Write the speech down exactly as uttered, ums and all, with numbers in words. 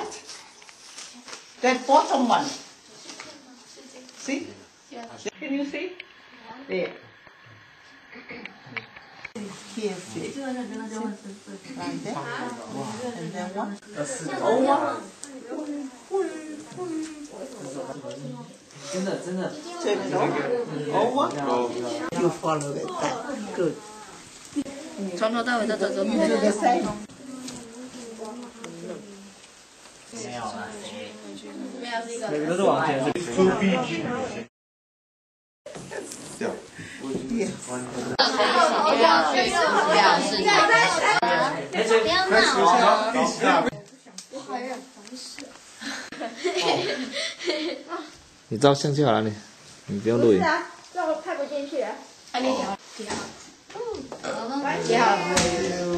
right? That bottom one. See? Can you see? There. Here, see? Like that. And then one. Over. 真的真的。 Turn it over. Over. You follow it back. Good. 从头到尾都走走。 You do the same. 没有了。 没有这个。 每个都是往前。出 B G。 掉。 Yes. 不要去，不要试。不要闹。 第十大。 你照相就好了，你你不用录影。 这我看不进去。 还没调，调。嗯，几号？